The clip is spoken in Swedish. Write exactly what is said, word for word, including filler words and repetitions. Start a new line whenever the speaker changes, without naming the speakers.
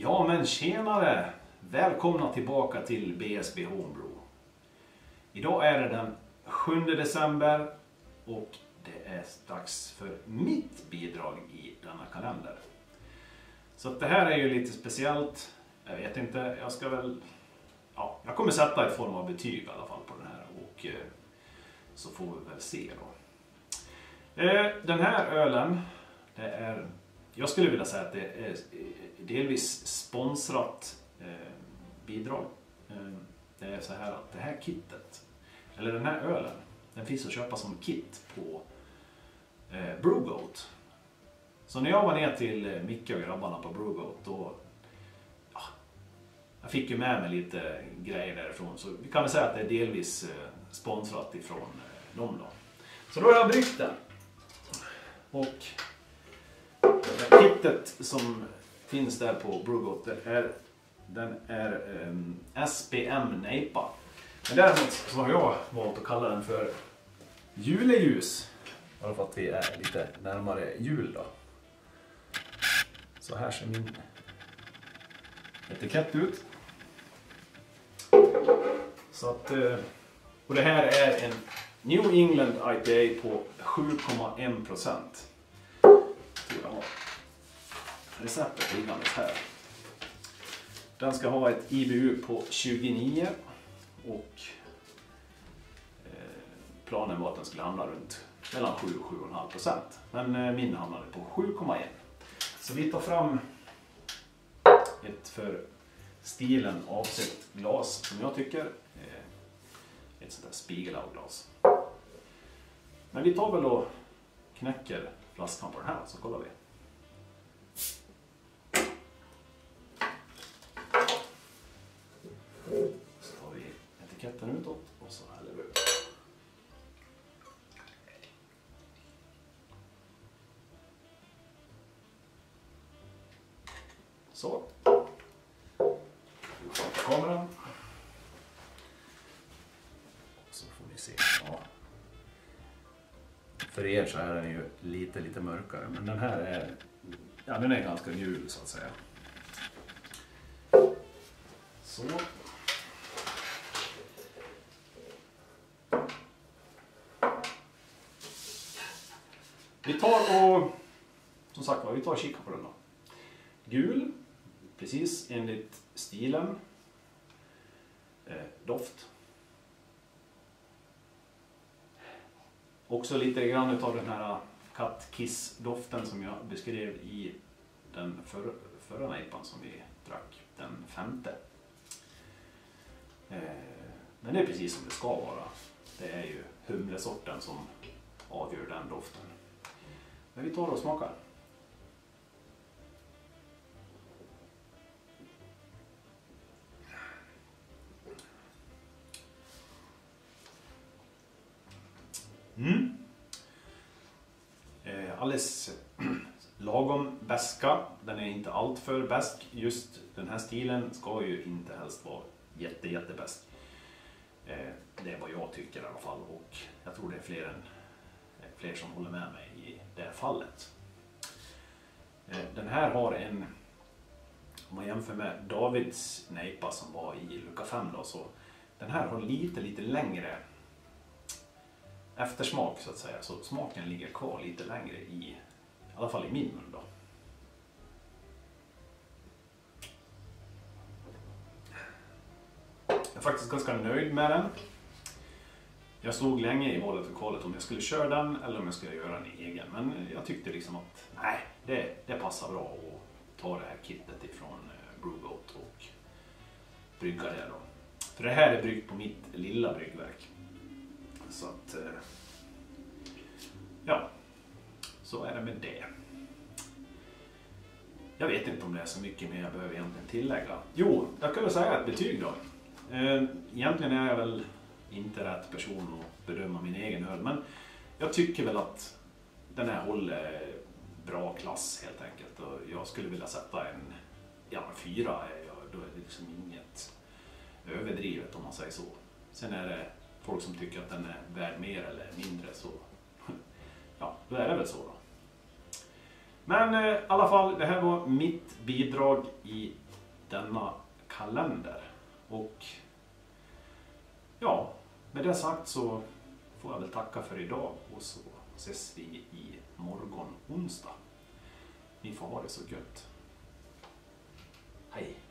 Ja men tjenare! Välkomna tillbaka till B S B Homebrew. Idag är det den sjunde december och det är dags för mitt bidrag i denna kalender. Så att det här är ju lite speciellt. Jag vet inte, jag ska väl... Ja, jag kommer sätta ett form av betyg i alla fall på den här och eh, så får vi väl se då. Eh, den här ölen, det är... Jag skulle vilja säga att det är delvis sponsrat eh, bidrag. Eh, det är så här att det här kittet, eller den här ölen, den finns att köpa som kit på eh, Brewgoat. Så när jag var ner till eh, Micke och grabbarna på Brewgoat, då ja, jag fick ju med mig lite grejer därifrån. Så vi kan väl säga att det är delvis eh, sponsrat ifrån eh, dem då. Så då har jag bryggt den. Och det kittet som finns där på Brewgoat, är, den är um, S P M Nejpa. Men däremot så har jag valt att kalla den för juleljus. Bara för att vi är lite närmare jul då. Så här ser min etikett ut. Så att, och det här är en New England I P A på sju komma en procent. Jag har receptet liggandes här. Den ska ha ett I B U på tjugonio och eh, planen var att den skulle hamna runt mellan sju och sju komma fem procent. Men eh, min hamnade på sju komma ett. Så vi tar fram ett för stilen avsett glas som jag tycker eh, ett sånt där spiegelau-glas. Men vi tar väl och knäcker flaskan på den här, så kollar vi. Så tar vi etiketten utåt och så häller vi ut. Så. Vi får kameran. Så får vi se. Ja. För er så är den ju lite lite mörkare, men den här är, ja, den är ganska gul så att säga. Så. Vi tar och, som sagt var, vi tar och kikar på den då. Gul, precis enligt stilen. Eh, doft. Också lite grann av den här kattkiss-doften som jag beskrev i den förra, förra nejpan som vi drack, den femte. Eh, men det är precis som det ska vara. Det är ju humlesorten som avgör den doften. Men vi tar och smakar. Mm. Eh, alldeles lagom bäska. Den är inte allt för bäsk. Just den här stilen ska ju inte helst vara jätte jättebäsk. Eh, det är vad jag tycker i alla fall. Och jag tror det är fler, än, fler som håller med mig i det här fallet. Eh, den här har en, om man jämför med Davids nejpa som var i lucka fem då, så den här har lite lite längre eftersmak så att säga, så smaken ligger kvar lite längre i, i alla fall i min mun då. Jag är faktiskt ganska nöjd med den. Jag stod länge i valet och kvalet om jag skulle köra den eller om jag skulle göra den egen, men jag tyckte liksom att nej, det, det passar bra att ta det här kittet ifrån Brewgoat och brygga det då. För det här är bryggt på mitt lilla bryggverk. Så att, ja, så är det med det. Jag vet inte om det är så mycket mer jag behöver egentligen tillägga. Jo, jag kan väl säga ett betyg då. Egentligen är jag väl inte rätt person att bedöma min egen öl, men jag tycker väl att den här håller bra klass helt enkelt. Och jag skulle vilja sätta en, ja, fyra, då är det liksom inget överdrivet om man säger så. Sen är det folk som tycker att den är värd mer eller mindre, så ja, då är det väl så då. Men eh, i alla fall, det här var mitt bidrag i denna kalender. Och ja, med det sagt så får jag väl tacka för idag och så ses vi i morgon onsdag. Ni får ha det så gött. Hej!